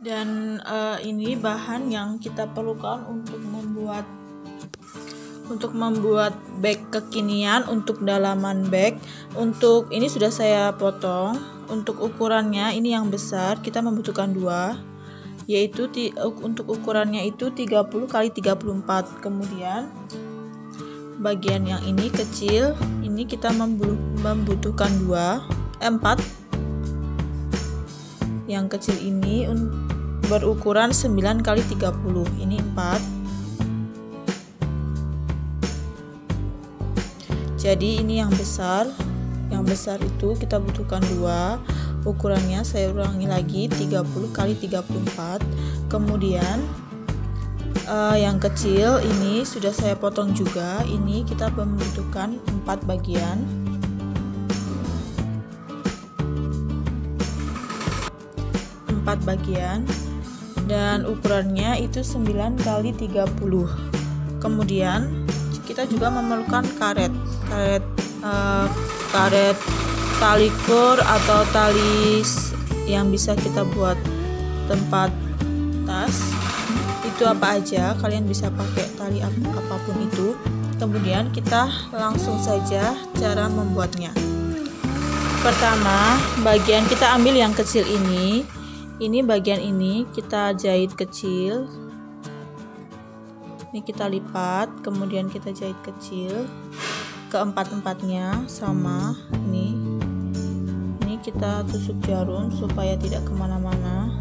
Dan ini bahan yang kita perlukan untuk membuat bag kekinian untuk dalaman bag. Untuk ini sudah saya potong. Untuk ukurannya ini yang besar kita membutuhkan 2, yaitu untuk ukurannya itu 30 x 34. Kemudian bagian yang ini kecil, ini kita membutuhkan 4. Yang kecil ini berukuran 9 x 30, ini 4. Jadi ini yang besar itu kita butuhkan 2, ukurannya saya ulangi lagi 30 x 34. Kemudian yang kecil ini sudah saya potong juga, ini kita membutuhkan 4 bagian. Dan ukurannya itu 9 x 30. Kemudian kita juga memerlukan karet tali kur atau tali yang bisa kita buat tempat tas. Itu apa aja, kalian bisa pakai tali apapun itu. Kemudian kita langsung saja cara membuatnya. Pertama, bagian kita ambil yang kecil ini bagian ini kita jahit kecil. Ini kita lipat, kemudian kita jahit kecil keempat-empatnya sama. Ini kita tusuk jarum supaya tidak kemana-mana.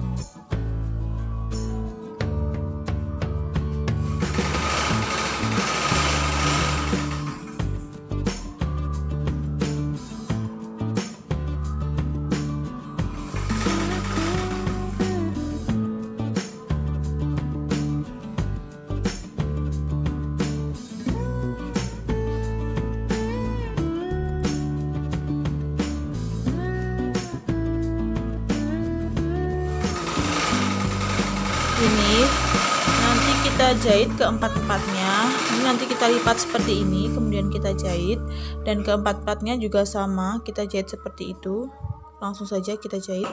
Ini nanti kita jahit keempat-empatnya. Ini nanti kita lipat seperti ini, kemudian kita jahit, dan keempat-empatnya juga sama kita jahit seperti itu. Langsung saja kita jahit.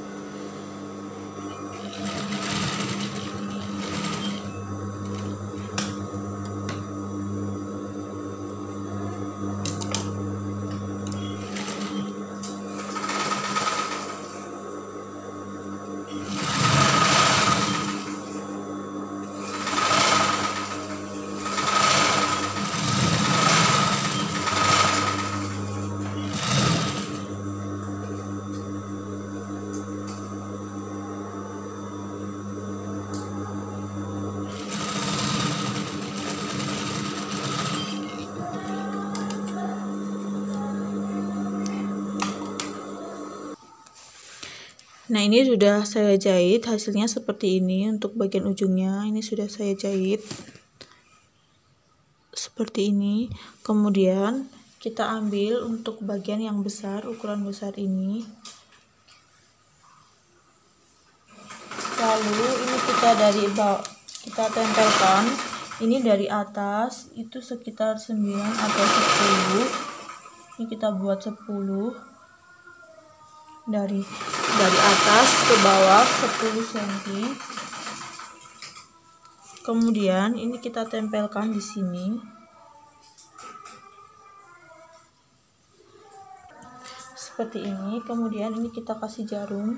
Nah, ini sudah saya jahit, hasilnya seperti ini. Untuk bagian ujungnya ini sudah saya jahit seperti ini. Kemudian kita ambil untuk bagian yang besar, ukuran besar ini. Lalu ini kita tempelkan. Ini dari atas itu sekitar 9 atau 10. Ini kita buat 10. Dari atas ke bawah 10 cm. Kemudian ini kita tempelkan di sini. Seperti ini. Kemudian ini kita kasih jarum.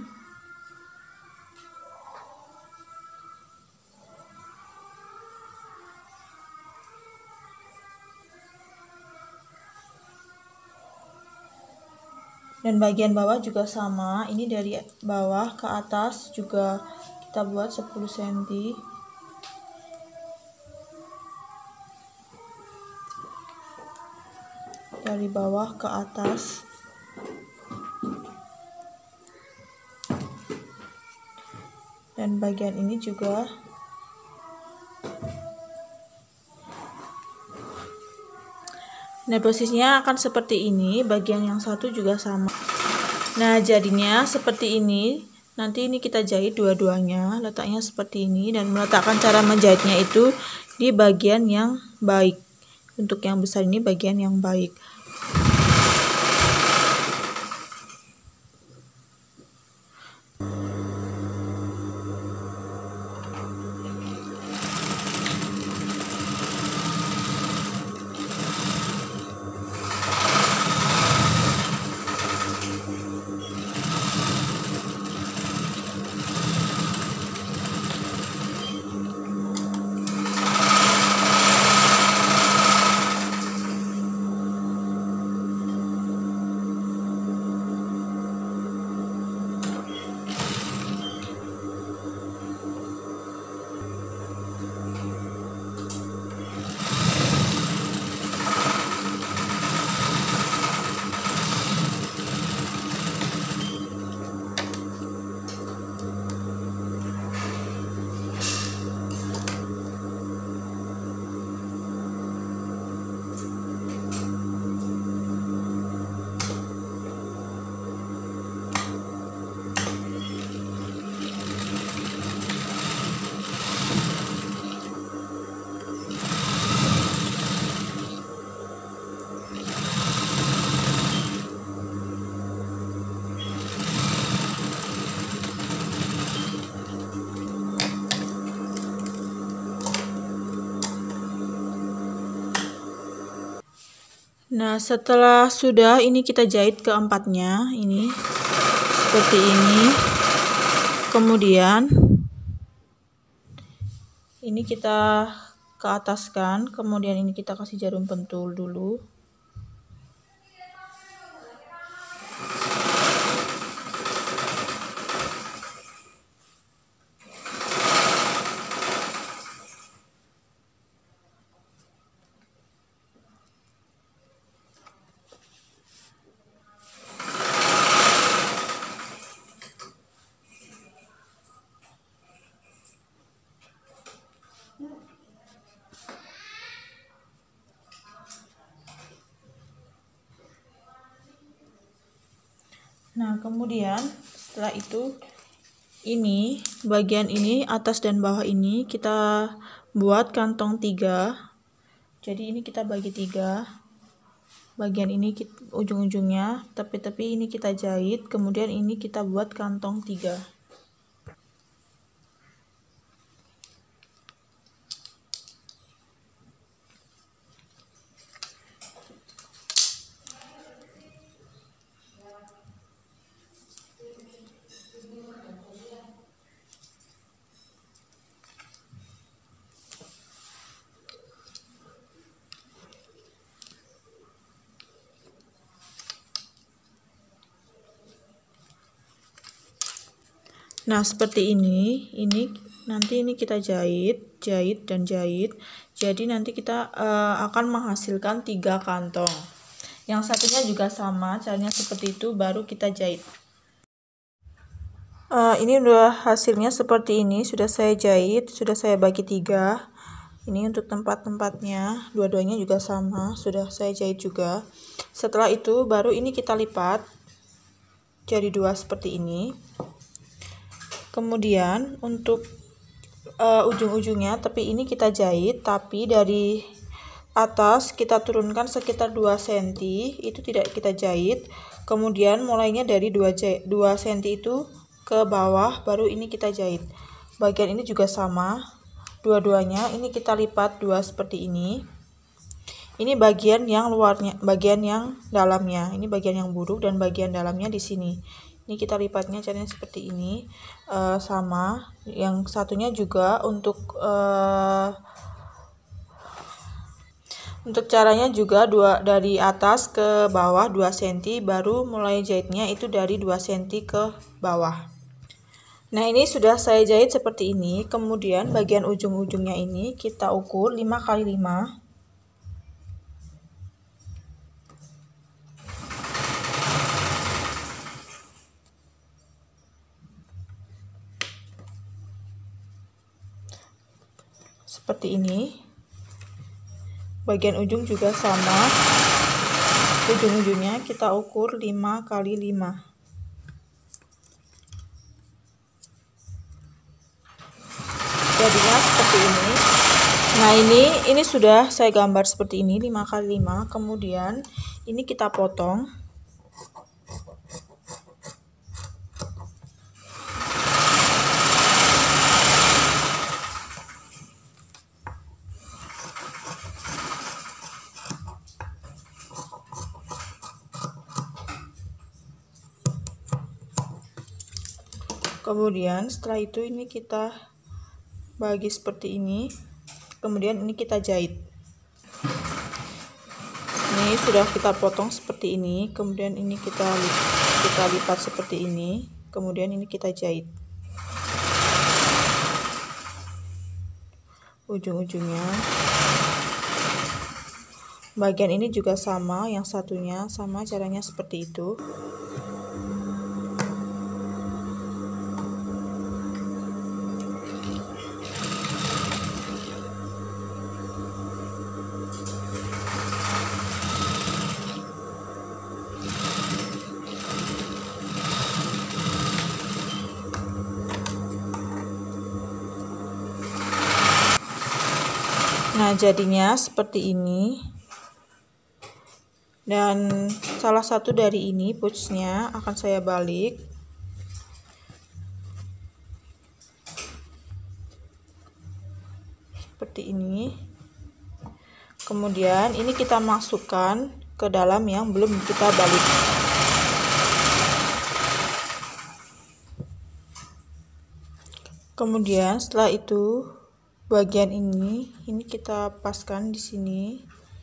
Dan bagian bawah juga sama, ini dari bawah ke atas juga kita buat 10 cm. Dari bawah ke atas. Dan bagian ini juga. Nah, posisinya akan seperti ini, bagian yang satu juga sama. Nah, jadinya seperti ini. Nanti ini kita jahit dua-duanya, letaknya seperti ini, dan meletakkan cara menjahitnya itu di bagian yang baik. Untuk yang besar ini bagian yang baik. Nah, setelah sudah ini kita jahit keempatnya, ini seperti ini. Kemudian ini kita ke ataskan, kemudian ini kita kasih jarum pentul dulu. Nah, kemudian setelah itu ini bagian ini atas dan bawah ini kita buat kantong 3. Jadi ini kita bagi 3. Bagian ini ujung-ujungnya, tepi-tepi ini kita jahit, kemudian ini kita buat kantong 3. Nah, seperti ini nanti ini kita jahit dan jahit. Jadi nanti kita akan menghasilkan 3 kantong. Yang satunya juga sama, caranya seperti itu, baru kita jahit. Ini udah hasilnya seperti ini, sudah saya jahit, sudah saya bagi 3. Ini untuk tempat-tempatnya, dua-duanya juga sama, sudah saya jahit juga. Setelah itu baru ini kita lipat jadi 2 seperti ini. Kemudian untuk ujung-ujungnya tepi ini kita jahit, tapi dari atas kita turunkan sekitar 2 cm, itu tidak kita jahit. Kemudian mulainya dari 2 cm itu ke bawah, baru ini kita jahit. Bagian ini juga sama, dua-duanya ini kita lipat 2 seperti ini. Ini bagian yang luarnya, bagian yang dalamnya. Ini bagian yang buruk dan bagian dalamnya di sini. Ini kita lipatnya caranya seperti ini, sama. Yang satunya juga untuk caranya juga dari atas ke bawah 2 cm, baru mulai jahitnya itu dari 2 cm ke bawah. Nah, ini sudah saya jahit seperti ini. Kemudian bagian ujung-ujungnya ini kita ukur 5 x 5. Seperti ini. Bagian ujung juga sama, ujung-ujungnya kita ukur 5 x 5. Jadinya seperti ini. Nah, ini sudah saya gambar seperti ini, 5 x 5. Kemudian ini kita potong. Kemudian setelah itu ini kita bagi seperti ini. Kemudian ini kita jahit. Ini sudah kita potong seperti ini. Kemudian ini kita lipat seperti ini. Kemudian ini kita jahit ujung-ujungnya. Bagian ini juga sama, yang satunya sama, caranya seperti itu. Nah, jadinya seperti ini. Dan salah satu dari ini pouchnya akan saya balik. Seperti ini. Kemudian ini kita masukkan ke dalam yang belum kita balik. Kemudian setelah itu bagian ini kita paskan di sini.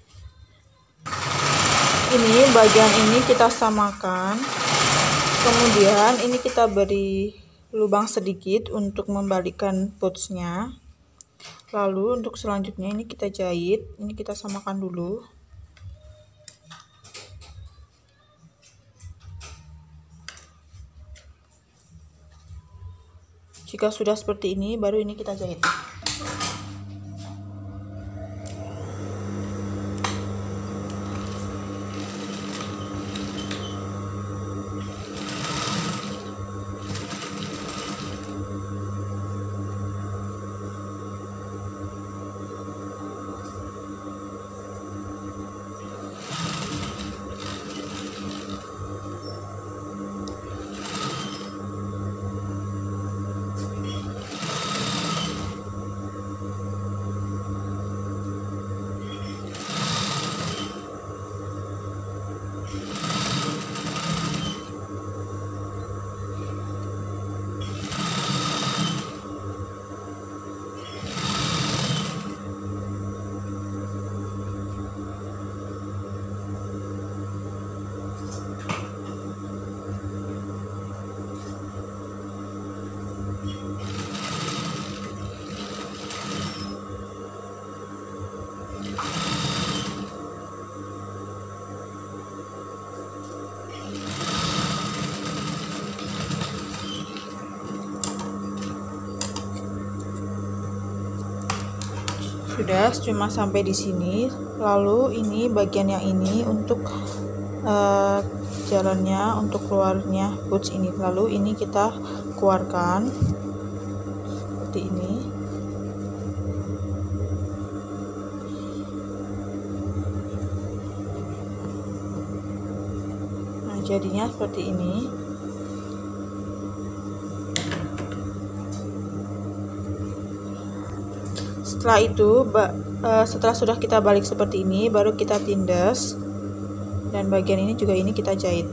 Ini bagian ini kita samakan. Kemudian ini kita beri lubang sedikit untuk membalikkan pouchnya. Lalu untuk selanjutnya ini kita jahit. Ini kita samakan dulu. Jika sudah seperti ini, baru ini kita jahit. Sudah cuma sampai di sini. Lalu ini bagian yang ini untuk jalannya, untuk keluarnya pouch ini. Lalu ini kita keluarkan seperti ini. Nah, jadinya seperti ini. Setelah itu, setelah sudah kita balik seperti ini, baru kita tindas, dan bagian ini juga ini kita jahit.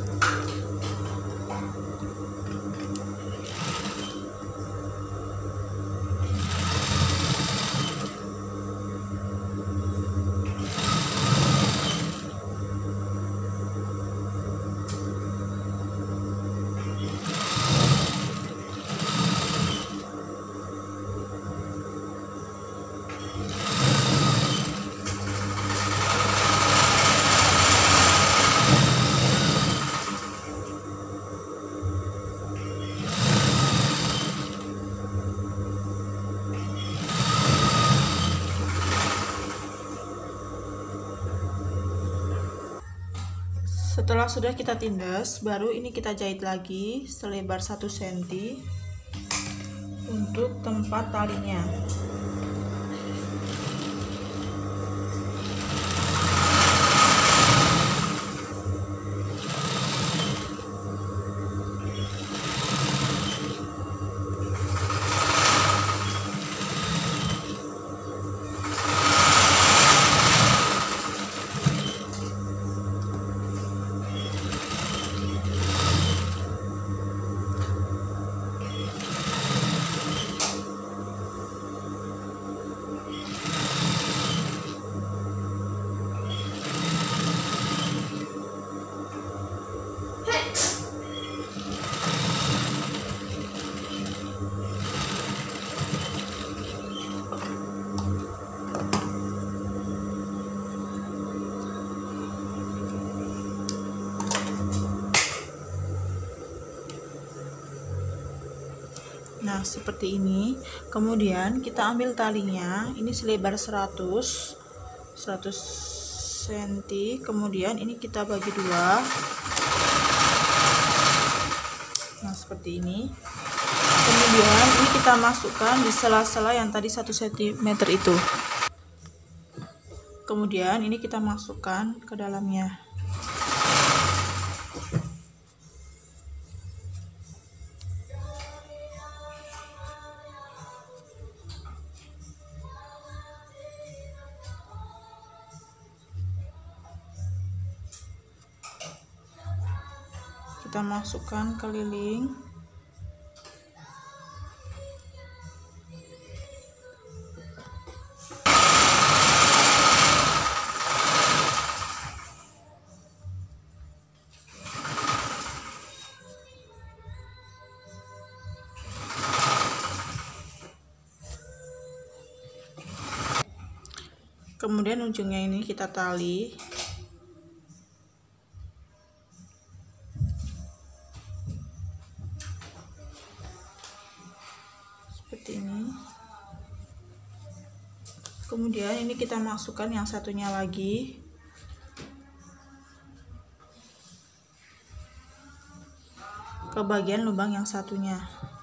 Setelah sudah kita tindas, baru ini kita jahit lagi selebar 1 cm untuk tempat talinya. Nah, seperti ini. Kemudian kita ambil talinya, ini selebar 100 cm. Kemudian ini kita bagi dua. Nah, seperti ini. Kemudian ini kita masukkan di sela-sela yang tadi 1 cm itu. Kemudian ini kita masukkan ke dalamnya. kita masukkan keliling. Kemudian ujungnya ini kita tali. Seperti ini. Kemudian ini kita masukkan yang satunya lagi. Ke bagian lubang yang satunya.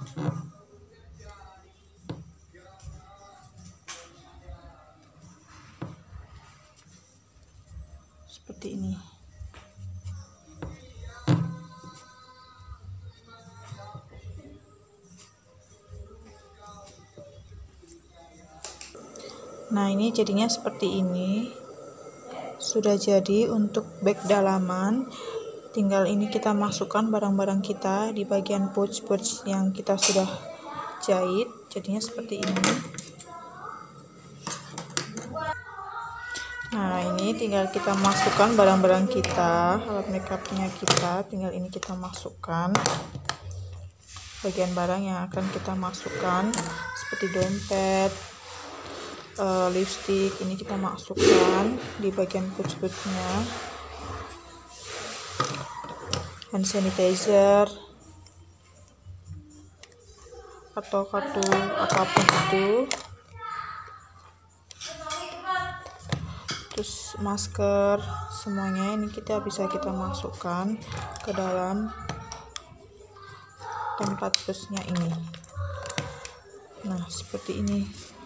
Seperti ini. Nah, ini jadinya seperti ini. Sudah jadi untuk bag dalaman. Tinggal ini kita masukkan barang-barang kita di bagian pouch-pouch yang kita sudah jahit. Jadinya seperti ini. Nah, ini tinggal kita masukkan barang-barang kita, alat makeupnya kita, tinggal ini kita masukkan bagian barang yang akan kita masukkan seperti dompet, lipstick, ini kita masukkan di bagian pouch-pouchnya, hand sanitizer atau kartu apapun itu. Terus masker, semuanya ini kita bisa masukkan ke dalam tempat pusnya ini. Nah, seperti ini.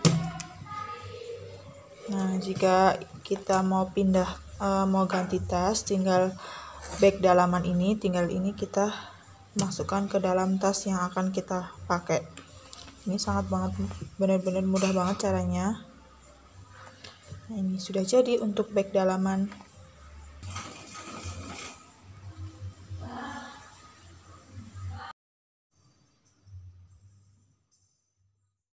Nah, jika kita mau pindah, mau ganti tas, tinggal bag dalaman ini, tinggal ini kita masukkan ke dalam tas yang akan kita pakai. Ini sangat banget, benar-benar mudah banget caranya. Nah, ini sudah jadi untuk bag dalaman.